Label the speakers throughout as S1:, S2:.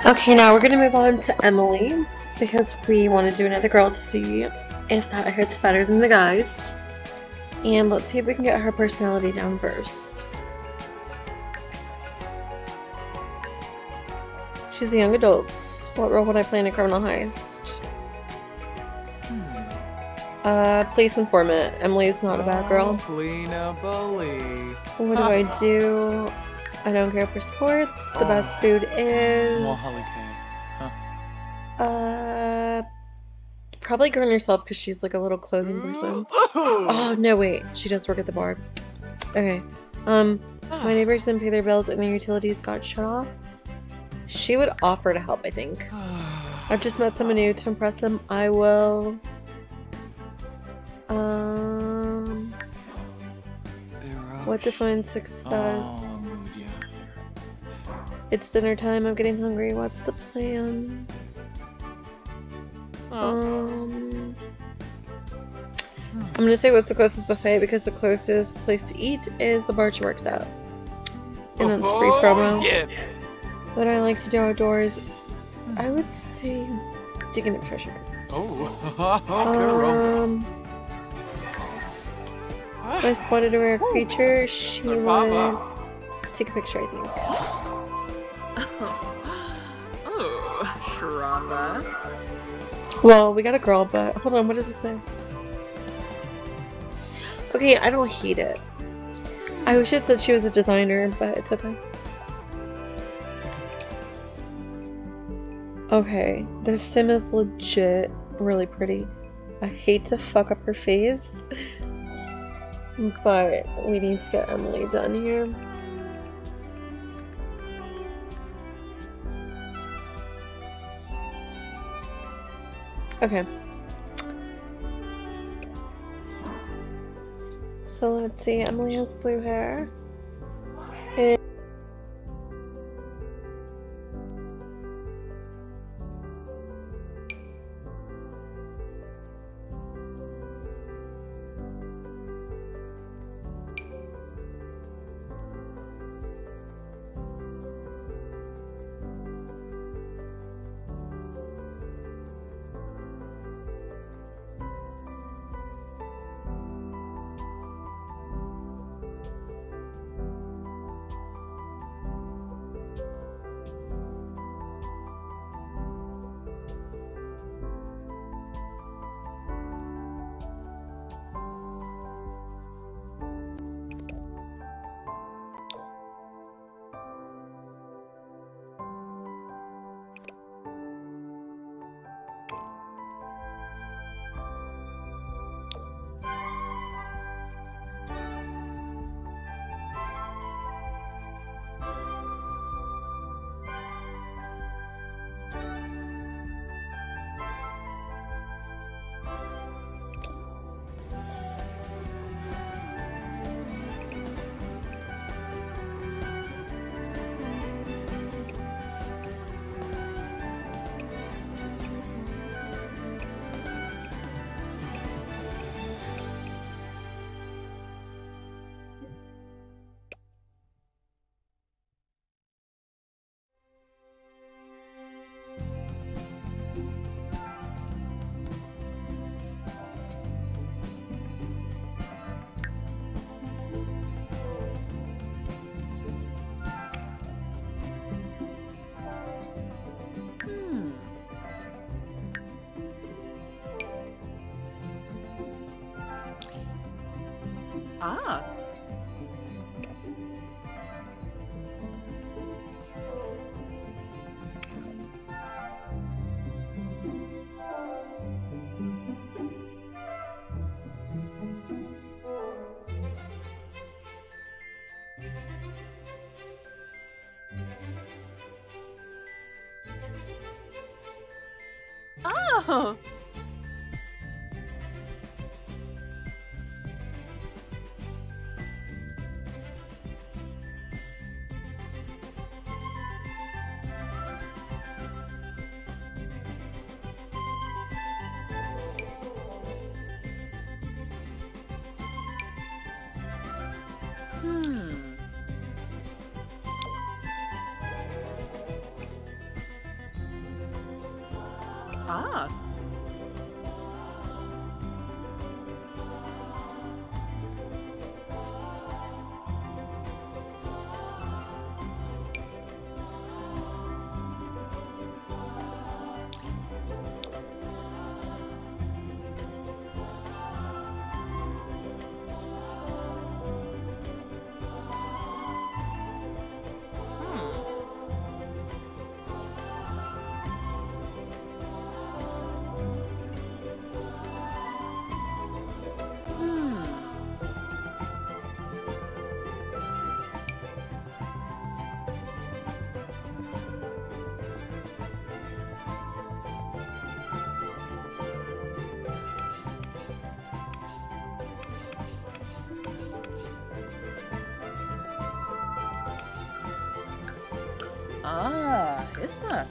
S1: Okay, now we're gonna move on to Emily because we want to do another girl to see if that hits better than the guys. And let's see if we can get her personality down first. She's a young adult. What role would I play in a criminal heist? Police informant. Emily's not a bad girl. What do I do? I don't care for sports. The best food is... probably Gurn herself because she's like a little clothing person. Oh, no, wait. She does work at the bar. Okay. My neighbors didn't pay their bills and their utilities got shut off. She would offer to help, I think. I've just met someone new. To impress them, I will... what defines success? It's dinner time. I'm getting hungry. What's the plan? I'm gonna say what's the closest buffet because the closest place to eat is the bar she works at. And that's free promo.
S2: Yes.
S1: What I like to do outdoors, I would say digging up treasure. If I spotted a rare creature, she would take a picture, I think.
S3: Oh, Sharava.
S1: Well, we got a girl, but hold on, what does it say? Okay, I don't hate it. I wish it said she was a designer, but it's okay. Okay, this sim is legit really pretty. I hate to fuck up her face, but we need to get Emily done here. Okay. So let's see, Emily has blue hair. And
S3: oh. Ah. Ah, Isma.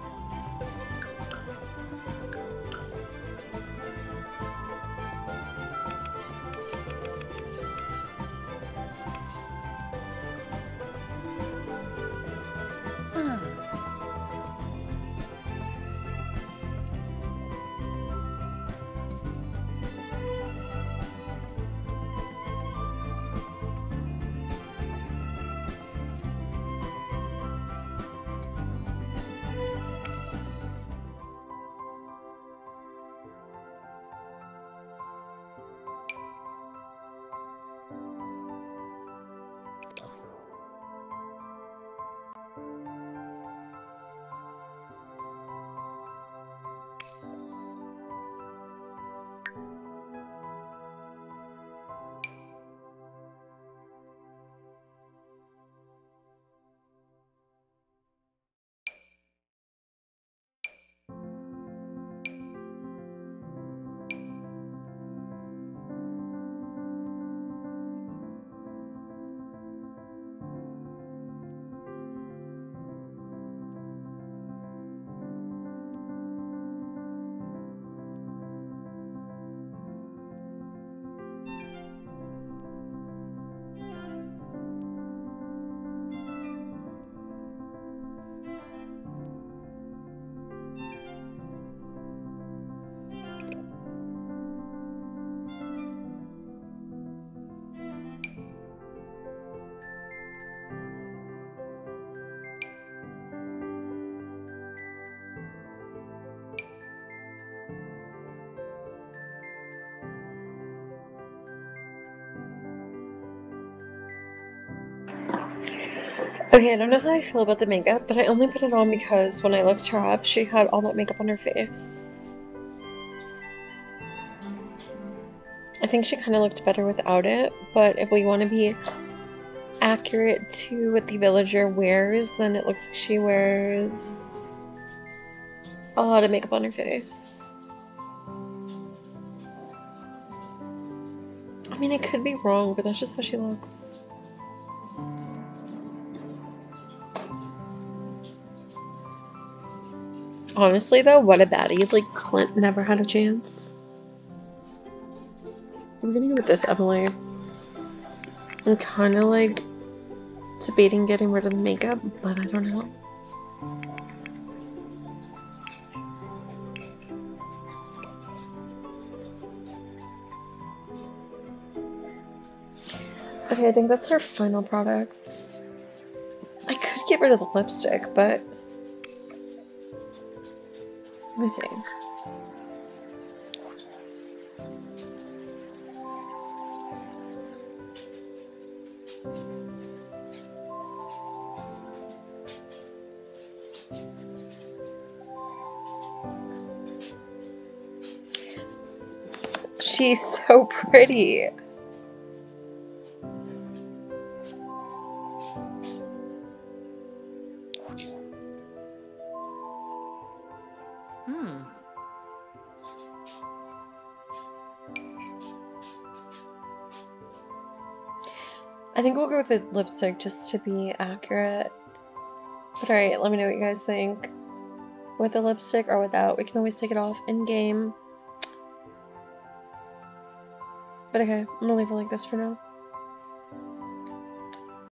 S1: Okay, I don't know how I feel about the makeup, but I only put it on because when I looked her up, she had all that makeup on her face. I think she kind of looked better without it, but if we want to be accurate to what the villager wears, then it looks like she wears a lot of makeup on her face. I mean, I could be wrong, but that's just how she looks. Honestly, though, what a baddie. Like, Clint never had a chance. I'm gonna go with this, Emily. I'm kind of like debating getting rid of the makeup, but I don't know. Okay, I think that's our final product. I could get rid of the lipstick, but let me see. She's so pretty. I think we'll go with the lipstick just to be accurate. But alright, let me know what you guys think. With the lipstick or without. We can always take it off in-game. But okay, I'm gonna leave it like this for now.